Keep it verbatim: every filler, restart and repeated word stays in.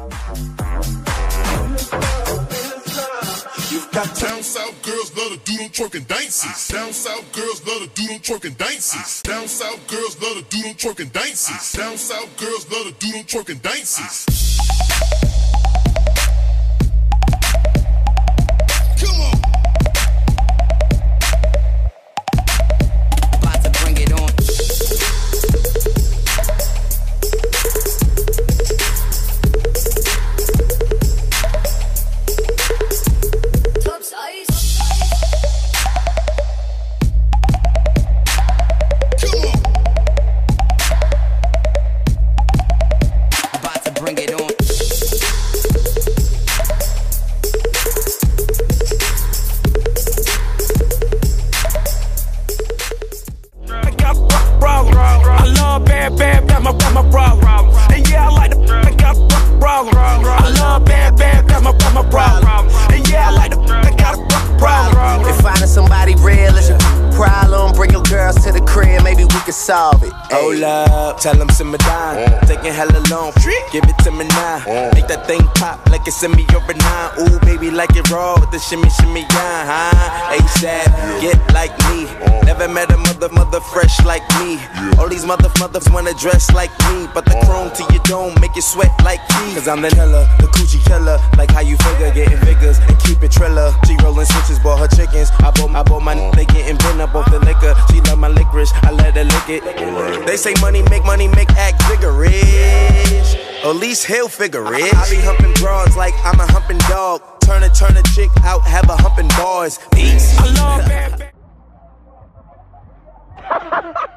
Down south girls love to do them twerking dances. Down south girls love to do them twerking dances. Down south girls love to do them twerking dances. Down south girls love to do them twerking dances. Come on. About to bring it on. Solve it. Hold up, tell them simmer down. Uh. Taking hella long, give it to me now. Uh. Make that thing pop like it's in me over nine. Ooh, baby, like it raw with the shimmy, shimmy, yeah, huh? ASAP, get like me. Uh. Never met a mother, mother fresh like me. Yeah. All these mother, mothers wanna dress like me, but the uh. chrome to your dome make you sweat like me. Cause I'm the killer, the coochie killer. Like how you figure, getting figures and keep it triller. She rolling switches, bought her chickens. I bought, I bought my uh. they getting bent up off the liquor. She love my licorice, I let her lick it. They say money make money make act vigorous. At least he'll figure it. I be humping broads like I'm a humping dog. Turn a turn a chick out, have a humping bars. Peace. I love bad.